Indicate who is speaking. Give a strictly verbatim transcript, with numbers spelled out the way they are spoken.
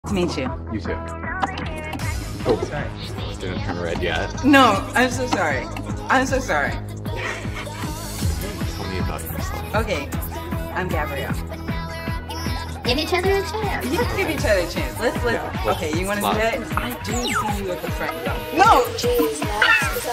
Speaker 1: To meet you.
Speaker 2: You too. Oh, sorry. Didn't turn red yet.
Speaker 1: No, I'm so sorry. I'm so sorry.
Speaker 2: Tell me about yourself.
Speaker 1: Okay, I'm Gabrielle.
Speaker 3: Give each other a chance.
Speaker 1: Let's give each other a chance. Let's let's.
Speaker 2: Yeah, let's
Speaker 1: okay, you want to do
Speaker 2: slide.
Speaker 1: that? I do see you at the front. No.